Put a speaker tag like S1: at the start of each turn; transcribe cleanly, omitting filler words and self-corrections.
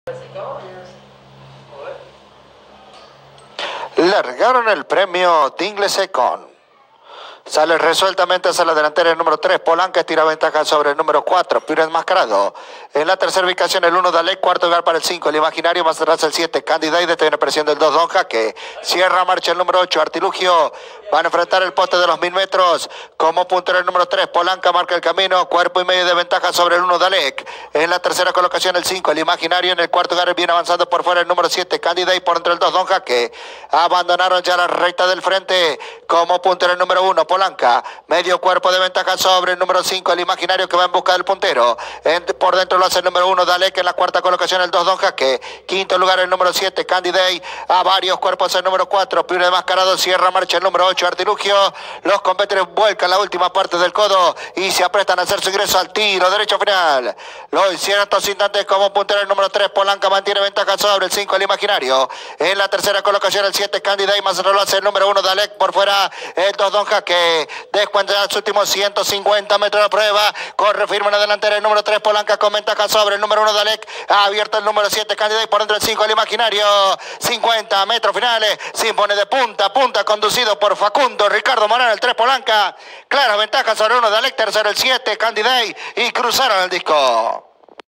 S1: Largaron el premio Dingley Second. Sale resueltamente hacia la delantera el número 3, Polanca, tira ventaja sobre el número 4, Piro Enmascarado. En la tercera ubicación el 1, Dalek, cuarto lugar para el 5, el Imaginario, más atrás el 7, Candida, y detiene presión del 2, Don Jaque. Cierra marcha el número 8, Artilugio. Van a enfrentar el poste de los 1000 metros. Como puntero el número 3, Polanca marca el camino, cuerpo y medio de ventaja sobre el 1, Dalek. En la tercera colocación el 5, el Imaginario. En el cuarto lugar viene avanzando por fuera el número 7, Candida, y por entre el 2, Don Jaque. Abandonaron ya la recta del frente. Como puntero el número 1, Polanca, medio cuerpo de ventaja sobre el número 5, el Imaginario, que va en busca del puntero. Por dentro lo hace el número 1, Dalek. En la cuarta colocación el 2, Don Jaque. Quinto lugar el número 7, Candiday. A varios cuerpos el número 4, Piro Enmascarado. Cierra marcha el número 8, Artilugio. Los competidores vuelcan la última parte del codo y se aprestan a hacer su ingreso al tiro derecho final. Lo hicieron estos instantes como puntero el número 3, Polanca, mantiene ventaja sobre el 5, el Imaginario. En la tercera colocación el 7, Candiday, más lo hace el número 1, Dalek. Por fuera el 2, Don Jaque. Descuenta los últimos 150 metros de prueba. Corre firme en la delantera el número 3, Polanca, con ventaja sobre el número 1, Dalek. Ha abierto el número 7, Candida, y por dentro el 5, el Imaginario. 50 metros finales. Se impone de punta a punta, conducido por Facundo Ricardo Morán, el 3, Polanca. Clara ventaja sobre el 1, Dalek. Tercero el 7, Candida, y cruzaron el disco.